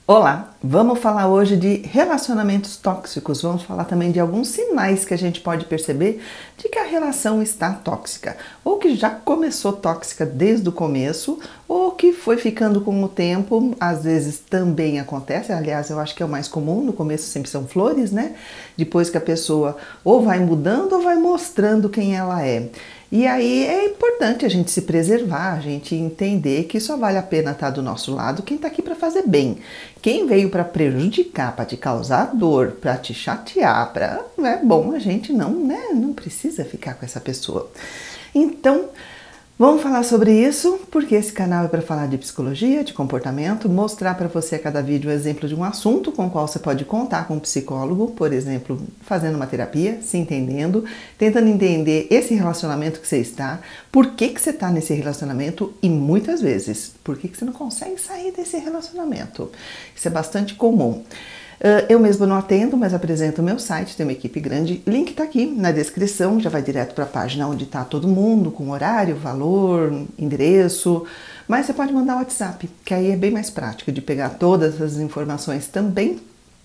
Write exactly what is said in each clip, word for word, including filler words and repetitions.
Olá, vamos falar hoje de relacionamentos tóxicos. Vamos falar também de alguns sinais que a gente pode perceber de que a relação está tóxica, ou que já começou tóxica desde o começo, ou que foi ficando com o tempo. Às vezes também acontece, aliás, eu acho que é o mais comum. No começo sempre são flores, né? Depois que a pessoa ou vai mudando ou vai mostrando quem ela é. E aí é importante a gente se preservar, a gente entender que só vale a pena estar do nosso lado quem está aqui para fazer bem. Quem veio para prejudicar, para te causar dor, para te chatear, para é bom, a gente não, né, não precisa ficar com essa pessoa. Então, vamos falar sobre isso, porque esse canal é para falar de psicologia, de comportamento, mostrar para você a cada vídeo um exemplo de um assunto com o qual você pode contar com um psicólogo, por exemplo, fazendo uma terapia, se entendendo, tentando entender esse relacionamento que você está, por que que você está nesse relacionamento e muitas vezes, por que que você não consegue sair desse relacionamento. Isso é bastante comum. Eu mesma não atendo, mas apresento o meu site, tem uma equipe grande. Link está aqui na descrição, já vai direto para a página onde está todo mundo, com horário, valor, endereço. Mas você pode mandar o WhatsApp, que aí é bem mais prático de pegar todas as informações também.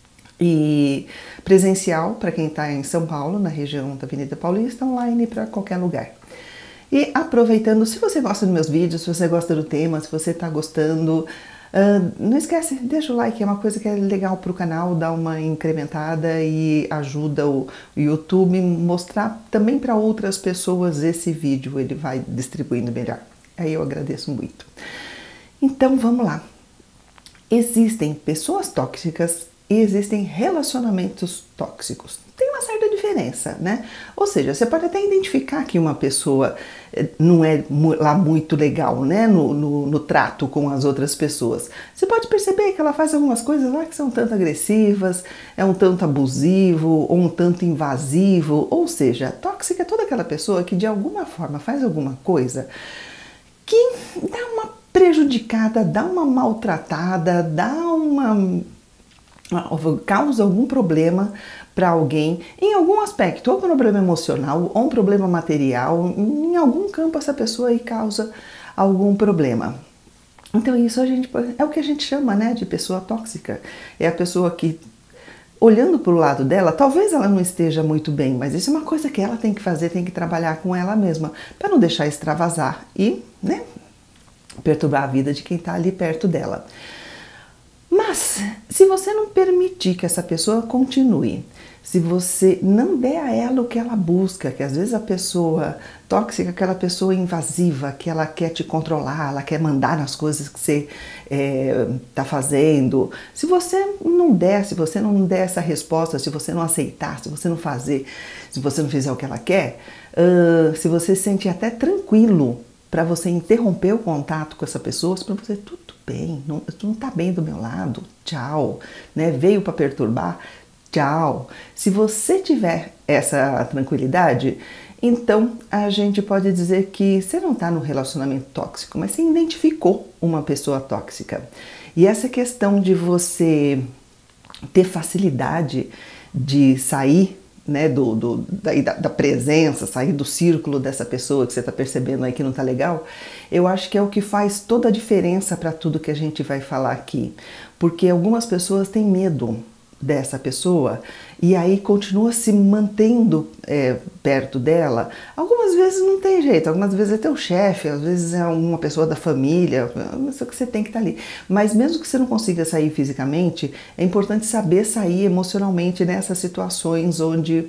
E presencial para quem está em São Paulo, na região da Avenida Paulista, online para qualquer lugar. E aproveitando, se você gosta dos meus vídeos, se você gosta do tema, se você está gostando... Uh, não esquece, deixa o like, é uma coisa que é legal para o canal, dá uma incrementada e ajuda o YouTube mostrar também para outras pessoas esse vídeo, ele vai distribuindo melhor. Aí eu agradeço muito. Então vamos lá. Existem pessoas tóxicas e existem relacionamentos tóxicos. Tem uma certa diferença, né? Ou seja, você pode até identificar que uma pessoa não é lá muito legal, né? No, no, no trato com as outras pessoas. Você pode perceber que ela faz algumas coisas lá que são tanto agressivas, é um tanto abusivo, ou um tanto invasivo. Ou seja, tóxica é toda aquela pessoa que de alguma forma faz alguma coisa que dá uma prejudicada, dá uma maltratada, dá uma... causa algum problema para alguém, em algum aspecto, ou um problema emocional, ou um problema material, em algum campo essa pessoa aí causa algum problema. Então isso a gente, é o que a gente chama, né, de pessoa tóxica. É a pessoa que, olhando para o lado dela, talvez ela não esteja muito bem, mas isso é uma coisa que ela tem que fazer, tem que trabalhar com ela mesma, para não deixar extravasar e, né, perturbar a vida de quem está ali perto dela. Mas, se você não permitir que essa pessoa continue, se você não der a ela o que ela busca, que às vezes a pessoa tóxica, aquela pessoa invasiva, que ela quer te controlar, ela quer mandar nas coisas que você está é, fazendo, se você não der, se você não der essa resposta, se você não aceitar, se você não fazer, se você não fizer o que ela quer, uh, se você se sentir até tranquilo para você interromper o contato com essa pessoa, para você, tudo bem, não, tu não tá bem do meu lado, tchau, né? Veio para perturbar, tchau. Se você tiver essa tranquilidade, então a gente pode dizer que você não está num relacionamento tóxico, mas você identificou uma pessoa tóxica. E essa questão de você ter facilidade de sair, né, do, do, da, da presença, sair do círculo dessa pessoa que você está percebendo aí que não está legal, eu acho que é o que faz toda a diferença para tudo que a gente vai falar aqui. Porque algumas pessoas têm medo dessa pessoa e aí continua se mantendo é, perto dela. Algumas vezes não tem jeito, algumas vezes é teu chefe, às vezes é uma pessoa da família, só que você tem que estar ali. Mas mesmo que você não consiga sair fisicamente, é importante saber sair emocionalmente nessas situações onde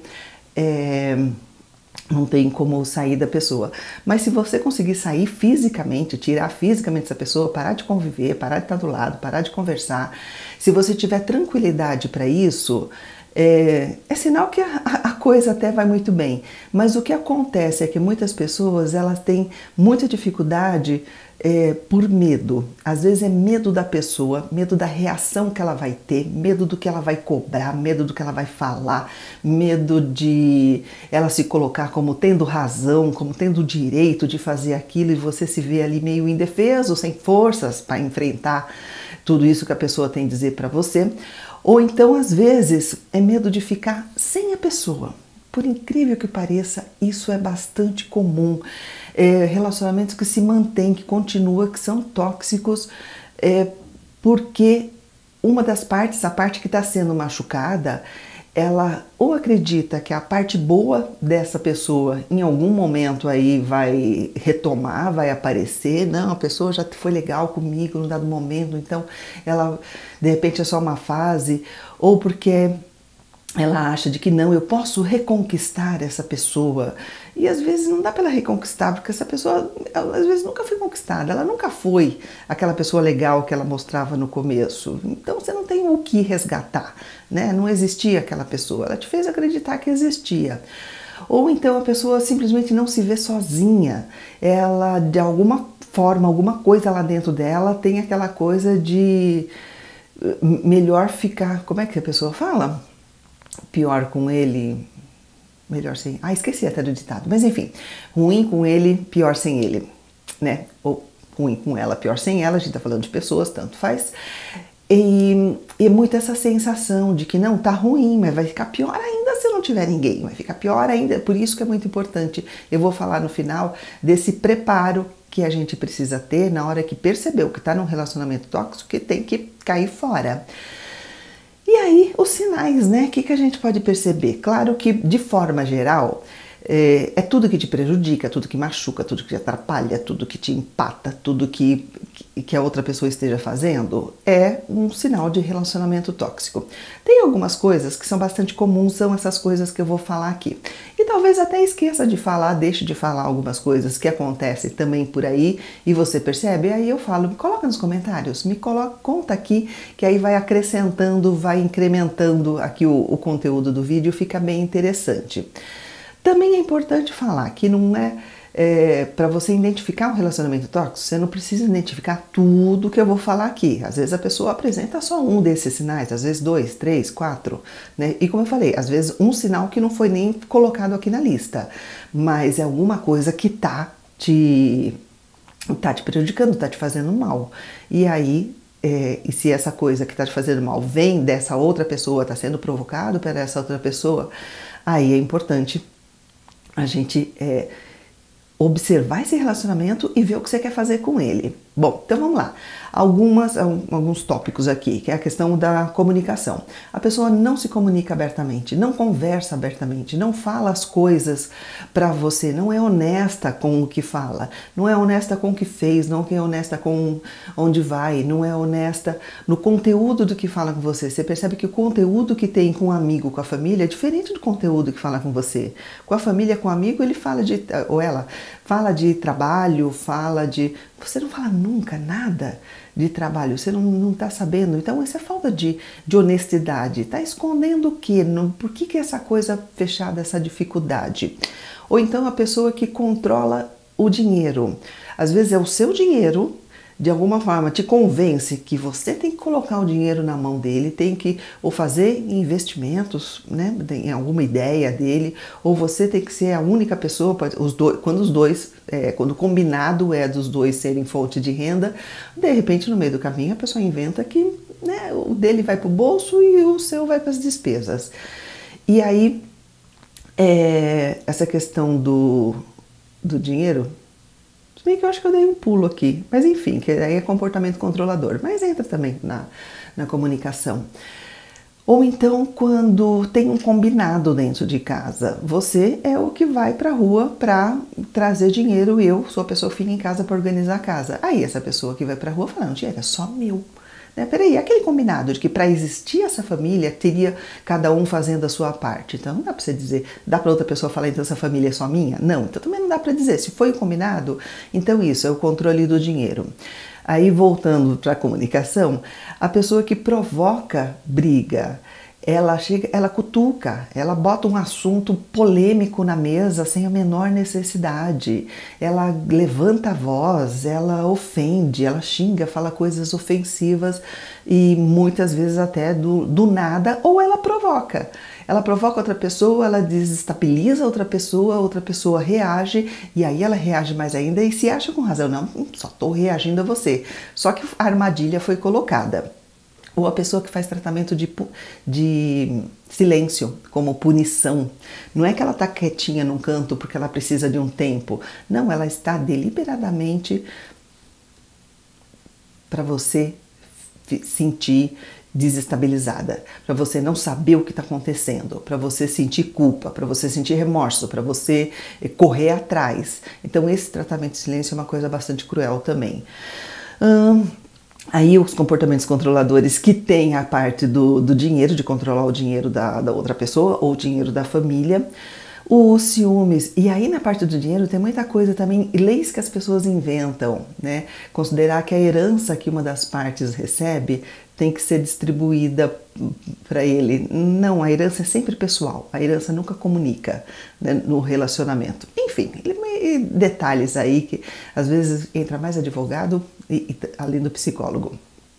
é, não tem como sair da pessoa. Mas se você conseguir sair fisicamente, tirar fisicamente essa pessoa, parar de conviver, parar de estar do lado, parar de conversar, se você tiver tranquilidade para isso, é, é sinal que a, a coisa até vai muito bem. Mas o que acontece é que muitas pessoas elas têm muita dificuldade é, por medo. Às vezes é medo da pessoa, medo da reação que ela vai ter, medo do que ela vai cobrar, medo do que ela vai falar, medo de ela se colocar como tendo razão, como tendo o direito de fazer aquilo e você se vê ali meio indefeso, sem forças para enfrentar tudo isso que a pessoa tem a dizer para você. Ou então, às vezes, é medo de ficar sem a pessoa. Por incrível que pareça, isso é bastante comum. É, relacionamentos que se mantêm, que continuam, que são tóxicos, é, porque uma das partes, a parte que está sendo machucada, ela ou acredita que a parte boa dessa pessoa em algum momento aí vai retomar, vai aparecer, não, a pessoa já foi legal comigo num dado momento, então ela de repente é só uma fase, ou porque ela acha de que não, eu posso reconquistar essa pessoa. E às vezes não dá para ela reconquistar, porque essa pessoa, ela, às vezes nunca foi conquistada, ela nunca foi aquela pessoa legal que ela mostrava no começo. Então você não tem o que resgatar, né? Não existia aquela pessoa, ela te fez acreditar que existia. Ou então a pessoa simplesmente não se vê sozinha, ela de alguma forma, alguma coisa lá dentro dela tem aquela coisa de melhor ficar, como é que a pessoa fala? Pior com ele, melhor sem... Ah, esqueci até do ditado. Mas enfim, ruim com ele, pior sem ele, né? Ou ruim com ela, pior sem ela, a gente tá falando de pessoas, tanto faz. E, e muito essa sensação de que não, tá ruim, mas vai ficar pior ainda se não tiver ninguém, vai ficar pior ainda. Por isso que é muito importante, eu vou falar no final desse preparo que a gente precisa ter na hora que percebeu que tá num relacionamento tóxico, que tem que cair fora. E aí, os sinais, né? O que, que a gente pode perceber? Claro que, de forma geral, é, é tudo que te prejudica, tudo que machuca, tudo que te atrapalha, tudo que te empata, tudo que, que a outra pessoa esteja fazendo é um sinal de relacionamento tóxico. Tem algumas coisas que são bastante comuns, são essas coisas que eu vou falar aqui. E talvez até esqueça de falar, deixe de falar algumas coisas que acontecem também por aí e você percebe, aí eu falo, me coloca nos comentários, me coloca, conta aqui, que aí vai acrescentando, vai incrementando aqui o, o conteúdo do vídeo, fica bem interessante. Também é importante falar que não é, é para você identificar um relacionamento tóxico, você não precisa identificar tudo que eu vou falar aqui. Às vezes a pessoa apresenta só um desses sinais, às vezes dois, três, quatro, né? E como eu falei, às vezes um sinal que não foi nem colocado aqui na lista, mas é alguma coisa que tá te, tá te prejudicando, tá te fazendo mal. E aí, é, e se essa coisa que está te fazendo mal vem dessa outra pessoa, está sendo provocado por essa outra pessoa, aí é importante a gente é, observar esse relacionamento e ver o que você quer fazer com ele. Bom, então vamos lá. Algumas, alguns tópicos aqui, que é a questão da comunicação. A pessoa não se comunica abertamente, não conversa abertamente, não fala as coisas para você, não é honesta com o que fala, não é honesta com o que fez, não é honesta com onde vai, não é honesta no conteúdo do que fala com você. Você percebe que o conteúdo que tem com o amigo, com a família, é diferente do conteúdo que fala com você. Com a família, com o amigo, ele fala de, ou ela fala de trabalho, fala de... Você não fala nunca nada de trabalho, você não está sabendo. Então, essa é falta de, de honestidade. Está escondendo o quê? Não, por que, que essa coisa fechada, essa dificuldade? Ou então a pessoa que controla o dinheiro. Às vezes é o seu dinheiro, de alguma forma te convence que você tem que colocar o dinheiro na mão dele, tem que ou fazer investimentos, né, em alguma ideia dele, ou você tem que ser a única pessoa, os dois, quando os dois, é, quando o combinado é dos dois serem fonte de renda, de repente no meio do caminho a pessoa inventa que, né, o dele vai para o bolso e o seu vai para as despesas. E aí, é, essa questão do, do dinheiro, bem que eu acho que eu dei um pulo aqui, mas enfim, que aí é comportamento controlador, mas entra também na, na comunicação. Ou então quando tem um combinado dentro de casa, você é o que vai para a rua para trazer dinheiro, eu sou a pessoa que fica em casa para organizar a casa. Aí essa pessoa que vai para a rua fala, não, dinheiro é só meu. Né? Peraí, aquele combinado de que para existir essa família teria cada um fazendo a sua parte. Então não dá para você dizer, dá para outra pessoa falar, então essa família é só minha? Não, então também não dá para dizer. Se foi o combinado, então isso é o controle do dinheiro. Aí voltando para a comunicação, a pessoa que provoca briga, ela chega, ela cutuca, ela bota um assunto polêmico na mesa sem a menor necessidade, ela levanta a voz, ela ofende, ela xinga, fala coisas ofensivas e muitas vezes até do, do nada, ou ela provoca. Ela provoca outra pessoa, ela desestabiliza outra pessoa, outra pessoa reage e aí ela reage mais ainda e se acha com razão, não, só estou reagindo a você, só que a armadilha foi colocada. Ou a pessoa que faz tratamento de, de silêncio, como punição. Não é que ela está quietinha num canto porque ela precisa de um tempo. Não, ela está deliberadamente para você sentir desestabilizada, para você não saber o que está acontecendo, para você sentir culpa, para você sentir remorso, para você correr atrás. Então esse tratamento de silêncio é uma coisa bastante cruel também. Hum, Aí os comportamentos controladores que tem a parte do, do dinheiro, de controlar o dinheiro da, da outra pessoa ou o dinheiro da família, os ciúmes. E aí na parte do dinheiro tem muita coisa também, leis que as pessoas inventam, né? Considerar que a herança que uma das partes recebe tem que ser distribuída para ele. Não, a herança é sempre pessoal, a herança nunca comunica, né, no relacionamento. Enfim, detalhes aí que às vezes entra mais advogado e, e, além do psicólogo.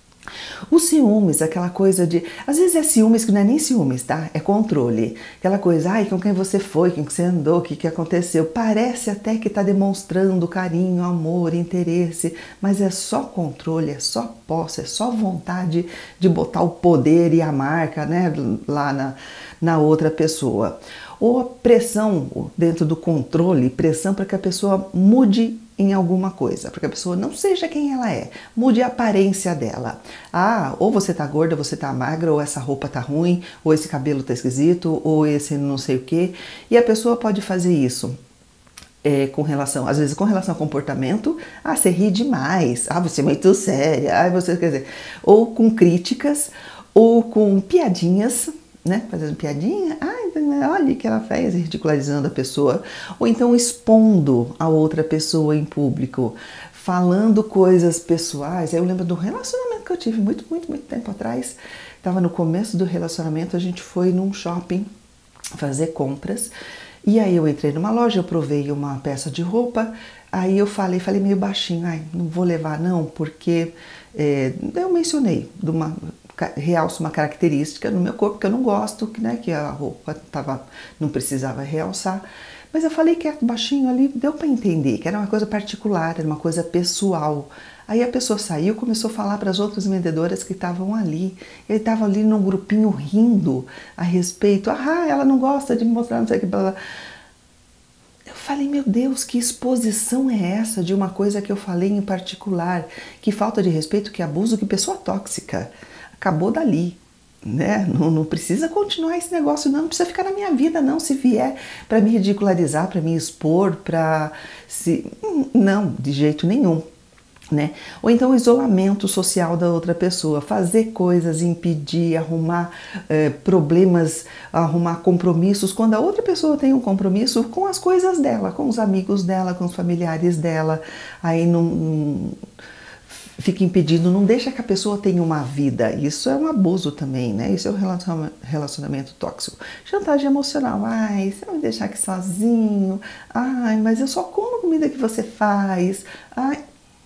Os ciúmes, aquela coisa de... Às vezes é ciúmes que não é nem ciúmes, tá? É controle. Aquela coisa, ai, com quem você foi, com quem você andou, o que, que aconteceu. Parece até que está demonstrando carinho, amor, interesse, mas é só controle, é só posse, é só vontade de botar o poder e a marca, né, lá na, na outra pessoa. Ou a pressão dentro do controle, pressão para que a pessoa mude em alguma coisa, para que a pessoa não seja quem ela é, mude a aparência dela. Ah, ou você tá gorda, você tá magra, ou essa roupa tá ruim, ou esse cabelo tá esquisito, ou esse não sei o quê. E a pessoa pode fazer isso é, com relação, às vezes com relação ao comportamento, ah, você ri demais, ah, você é muito séria, ah, você, quer dizer, ou com críticas, ou com piadinhas, né, fazendo piadinha, ah, olha o que ela fez, ridicularizando a pessoa, ou então expondo a outra pessoa em público, falando coisas pessoais. Eu lembro do relacionamento que eu tive muito, muito, muito tempo atrás, estava no começo do relacionamento, a gente foi num shopping fazer compras, e aí eu entrei numa loja, eu provei uma peça de roupa, aí eu falei, falei meio baixinho, ai, não vou levar não, porque é, eu mencionei de uma... realço uma característica no meu corpo que eu não gosto, que, né, que a roupa tava, não precisava realçar, mas eu falei quieto, baixinho ali, deu para entender que era uma coisa particular, era uma coisa pessoal. Aí a pessoa saiu, começou a falar para as outras vendedoras que estavam ali, ele estava ali num grupinho rindo a respeito, ah, ela não gosta de me mostrar, não sei o que, blá, blá. Eu falei, meu Deus, que exposição é essa de uma coisa que eu falei em particular, que falta de respeito, que abuso, que pessoa tóxica. Acabou dali, né? Não, não precisa continuar esse negócio, não, não precisa ficar na minha vida, não. Se vier para me ridicularizar, para me expor, para se... Não, de jeito nenhum, né? Ou então o isolamento social da outra pessoa, fazer coisas, impedir, arrumar eh, problemas, arrumar compromissos, quando a outra pessoa tem um compromisso com as coisas dela, com os amigos dela, com os familiares dela, aí não... não fica impedindo, não deixa que a pessoa tenha uma vida. Isso é um abuso também, né? Isso é um relacionamento tóxico. Chantagem emocional. Ai, você vai me deixar aqui sozinho. Ai, mas eu só como a comida que você faz. Ai...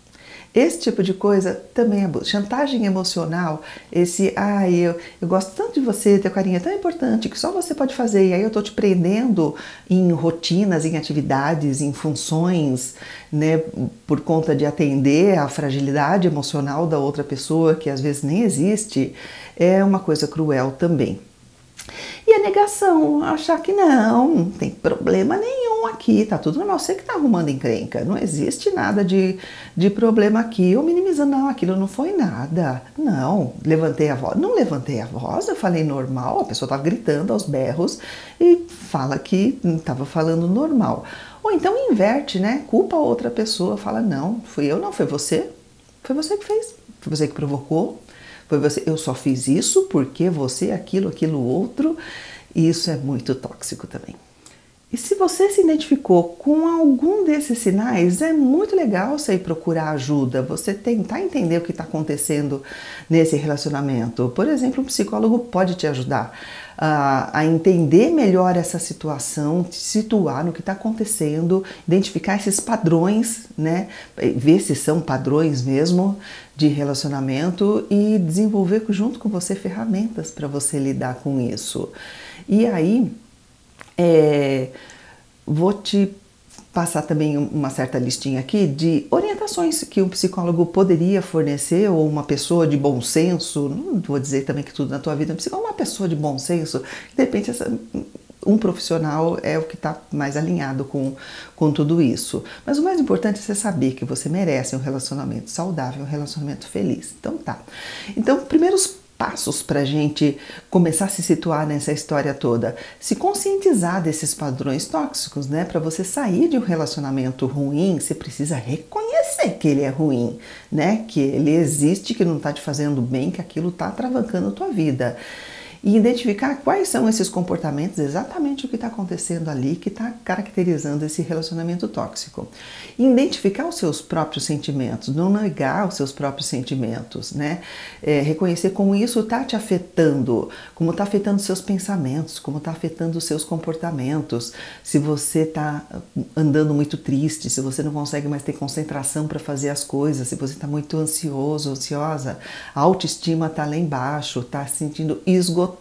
Esse tipo de coisa também é abuso. Chantagem emocional, esse, ai, eu, eu gosto tanto de você, teu carinho é tão importante que só você pode fazer, e aí eu tô te prendendo em rotinas, em atividades, em funções, né, por conta de atender a fragilidade emocional da outra pessoa, que às vezes nem existe, é uma coisa cruel também. E a negação, achar que não, não tem problema nenhum aqui, tá tudo normal, você que tá arrumando encrenca, não existe nada de, de problema aqui, ou minimizando, não, aquilo não foi nada, não, levantei a voz, não levantei a voz, eu falei normal, a pessoa tava gritando aos berros e fala que tava falando normal. Ou então inverte, né, culpa a outra pessoa, fala, não, fui eu não, foi você, foi você que fez, foi você que provocou. Foi você, eu só fiz isso porque você, aquilo, aquilo, outro, e isso é muito tóxico também. E se você se identificou com algum desses sinais, é muito legal você ir procurar ajuda, você tentar entender o que está acontecendo nesse relacionamento. Por exemplo, um psicólogo pode te ajudar a, a entender melhor essa situação, te situar no que está acontecendo, identificar esses padrões, né? Ver se são padrões mesmo de relacionamento e desenvolver junto com você ferramentas para você lidar com isso. E aí, É, vou te passar também uma certa listinha aqui de orientações que um psicólogo poderia fornecer, ou uma pessoa de bom senso, não vou dizer também que tudo na tua vida é um psicólogo, uma pessoa de bom senso, de repente essa, um profissional é o que está mais alinhado com, com tudo isso. Mas o mais importante é você saber que você merece um relacionamento saudável, um relacionamento feliz. Então tá. Então, primeiros passos para a gente começar a se situar nessa história toda. Se conscientizar desses padrões tóxicos, né? Para você sair de um relacionamento ruim, você precisa reconhecer que ele é ruim, né? Que ele existe, que não está te fazendo bem, que aquilo está travancando a tua vida. E identificar quais são esses comportamentos, exatamente o que está acontecendo ali, que está caracterizando esse relacionamento tóxico. E identificar os seus próprios sentimentos, não negar os seus próprios sentimentos, né? É, reconhecer como isso está te afetando, como está afetando os seus pensamentos, como está afetando os seus comportamentos. Se você está andando muito triste, se você não consegue mais ter concentração para fazer as coisas, se você está muito ansioso, ansiosa, a autoestima está lá embaixo, está se sentindo esgotada,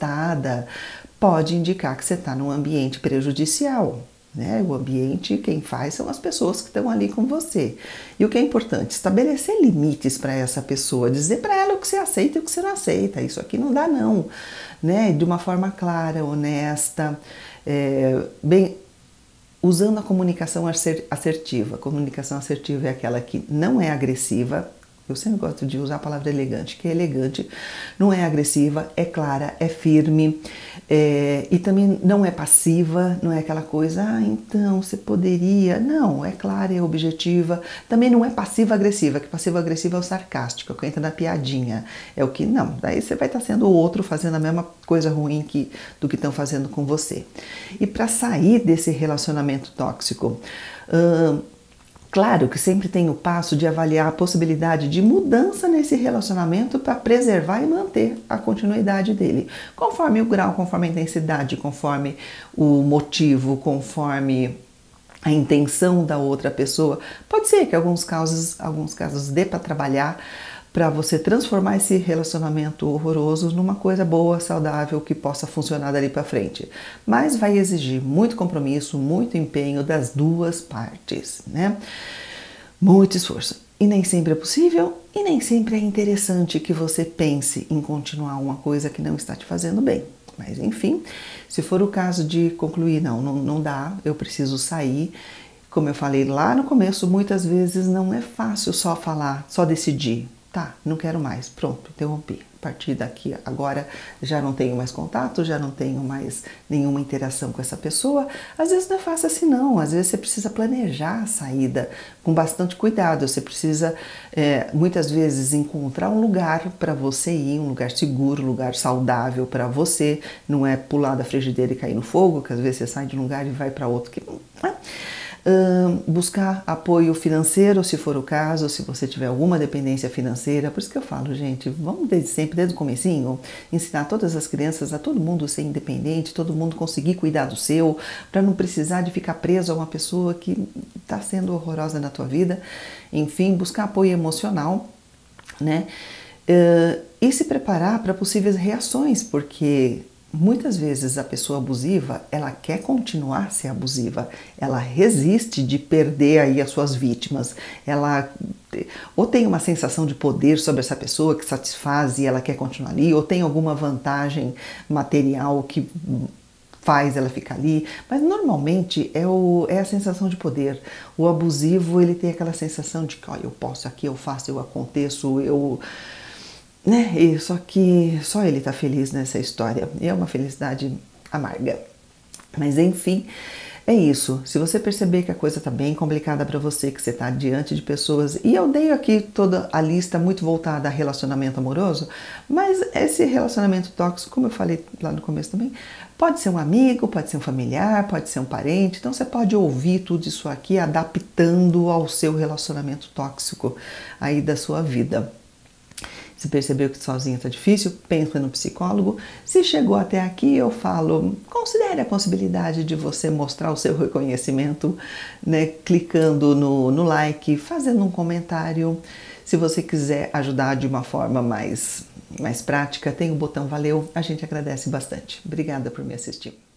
pode indicar que você está num ambiente prejudicial, né? O ambiente, quem faz são as pessoas que estão ali com você. E o que é importante? Estabelecer limites para essa pessoa, dizer para ela o que você aceita e o que você não aceita. Isso aqui não dá não, né? De uma forma clara, honesta, é, bem, usando a comunicação assertiva. A comunicação assertiva é aquela que não é agressiva. Eu sempre gosto de usar a palavra elegante, que é elegante, não é agressiva, é clara, é firme, é, e também não é passiva, não é aquela coisa, ah, então você poderia. Não, é clara, é objetiva, também não é passiva-agressiva, que passiva-agressiva é o sarcástico, que entra na piadinha, é o que, não, daí você vai estar sendo o outro fazendo a mesma coisa ruim que, do que estão fazendo com você. E para sair desse relacionamento tóxico, hum, claro que sempre tem o passo de avaliar a possibilidade de mudança nesse relacionamento para preservar e manter a continuidade dele, conforme o grau, conforme a intensidade, conforme o motivo, conforme a intenção da outra pessoa. Pode ser que alguns casos, alguns casos dê para trabalhar para você transformar esse relacionamento horroroso numa coisa boa, saudável, que possa funcionar dali para frente. Mas vai exigir muito compromisso, muito empenho das duas partes, né? Muito esforço. E nem sempre é possível e nem sempre é interessante que você pense em continuar uma coisa que não está te fazendo bem. Mas enfim, se for o caso de concluir, não, não, não dá, eu preciso sair. Como eu falei lá no começo, muitas vezes não é fácil só falar, só decidir. Tá, não quero mais, pronto, interrompi. A partir daqui, agora já não tenho mais contato, já não tenho mais nenhuma interação com essa pessoa. Às vezes não é fácil assim não, às vezes você precisa planejar a saída com bastante cuidado. Você precisa, é, muitas vezes, encontrar um lugar para você ir, um lugar seguro, um lugar saudável para você. Não é pular da frigideira e cair no fogo, que às vezes você sai de um lugar e vai para outro. Que, né? Uh, buscar apoio financeiro, se for o caso, se você tiver alguma dependência financeira. Por isso que eu falo, gente, vamos desde sempre, desde o comecinho, ensinar todas as crianças, a todo mundo ser independente, todo mundo conseguir cuidar do seu, para não precisar de ficar preso a uma pessoa que está sendo horrorosa na tua vida. Enfim, buscar apoio emocional, né? Uh, e se preparar para possíveis reações, porque muitas vezes a pessoa abusiva, ela quer continuar a ser abusiva, ela resiste de perder aí as suas vítimas, ela ou tem uma sensação de poder sobre essa pessoa que satisfaz e ela quer continuar ali, ou tem alguma vantagem material que faz ela ficar ali, mas normalmente é, o, é a sensação de poder. O abusivo, ele tem aquela sensação de que, ó, eu posso aqui, eu faço, eu aconteço, eu... né? E só que só ele tá feliz nessa história. E é uma felicidade amarga. Mas enfim, é isso. Se você perceber que a coisa tá bem complicada para você, que você tá diante de pessoas, e eu dei aqui toda a lista muito voltada a relacionamento amoroso, mas esse relacionamento tóxico, como eu falei lá no começo também, pode ser um amigo, pode ser um familiar, pode ser um parente. Então você pode ouvir tudo isso aqui adaptando ao seu relacionamento tóxico aí da sua vida. Se percebeu que sozinho está difícil, pensa no psicólogo. Se chegou até aqui, eu falo, considere a possibilidade de você mostrar o seu reconhecimento, né, clicando no, no like, fazendo um comentário. Se você quiser ajudar de uma forma mais, mais prática, tem o botão valeu, a gente agradece bastante. Obrigada por me assistir.